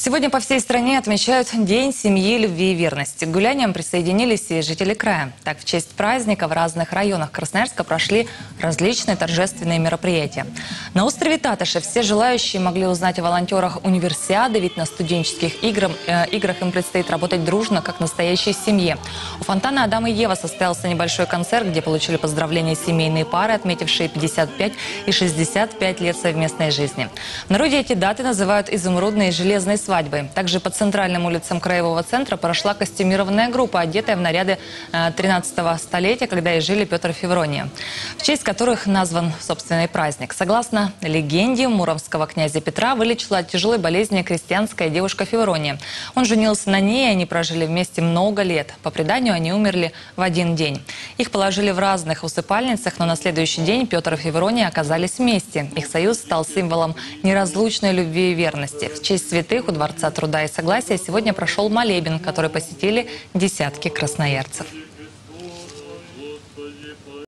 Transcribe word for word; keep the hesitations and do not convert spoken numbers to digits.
Сегодня по всей стране отмечают День семьи, любви и верности. К гуляниям присоединились и жители края. Так, в честь праздника в разных районах Красноярска прошли различные торжественные мероприятия. На острове Татышев все желающие могли узнать о волонтерах универсиады, ведь на студенческих играх, э, играх им предстоит работать дружно, как настоящей семье. У фонтана «Адам и Ева» состоялся небольшой концерт, где получили поздравления семейные пары, отметившие пятьдесят пять и шестьдесят пять лет совместной жизни. В народе эти даты называют изумрудной и железной свадьбой. Также по центральным улицам краевого центра прошла костюмированная группа, одетая в наряды тринадцатого столетия, когда и жили Петр и Феврония, в честь которых назван собственный праздник. Согласно легенде, муромского князя Петра вылечила от тяжелой болезни крестьянская девушка Феврония. Он женился на ней, и они прожили вместе много лет. По преданию, они умерли в один день. Их положили в разных усыпальницах, но на следующий день Петр и Феврония оказались вместе. Их союз стал символом неразлучной любви и верности. В честь святых у Дворца труда и согласия сегодня прошел молебен, который посетили десятки красноярцев.